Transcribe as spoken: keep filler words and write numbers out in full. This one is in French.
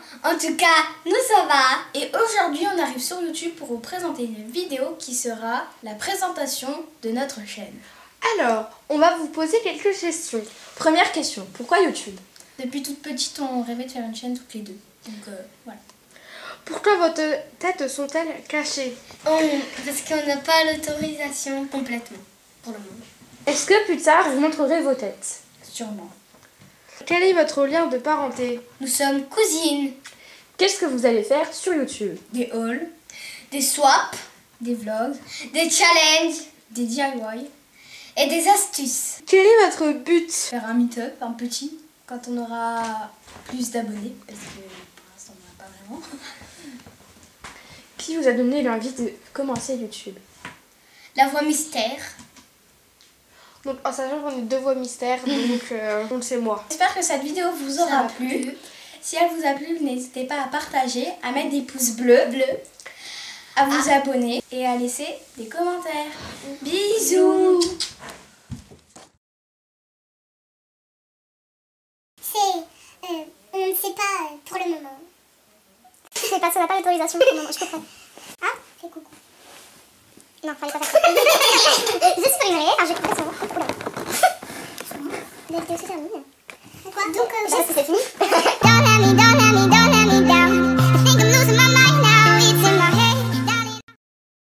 En tout cas, nous ça va. Et aujourd'hui, on arrive sur YouTube pour vous présenter une vidéo qui sera la présentation de notre chaîne. Alors, on va vous poser quelques questions. Première question, pourquoi YouTube? Depuis toute petite, on rêvait de faire une chaîne toutes les deux. Donc euh, voilà. Pourquoi vos têtes sont-elles cachées? On, parce qu'on n'a pas l'autorisation complètement pour le moment. Est-ce que plus tard, vous montrerez vos têtes? Sûrement. Quel est votre lien de parenté? Nous sommes cousines. Qu'est-ce que vous allez faire sur YouTube? Des hauls, des swaps, des vlogs, des challenges, des D I Y et des astuces. Quel est votre but? Faire un meet-up, un petit, quand on aura plus d'abonnés, parce que pour l'instant on n'en a pas vraiment. Qui vous a donné l'envie de commencer YouTube? La voix mystère. Donc en sachant qu'on est deux voix mystères, donc euh, donc c'est moi. J'espère que cette vidéo vous aura plu. Si elle vous a plu, n'hésitez pas à partager, à mettre des pouces bleus, bleus à vous ah. abonner et à laisser des commentaires. Bisous. C'est... Euh, on ne sait pas euh, pour le moment. C'est pas, ça n'a pas l'autorisation pour le moment, je comprends. Ah, fais coucou. Non, fallait pas faire ça.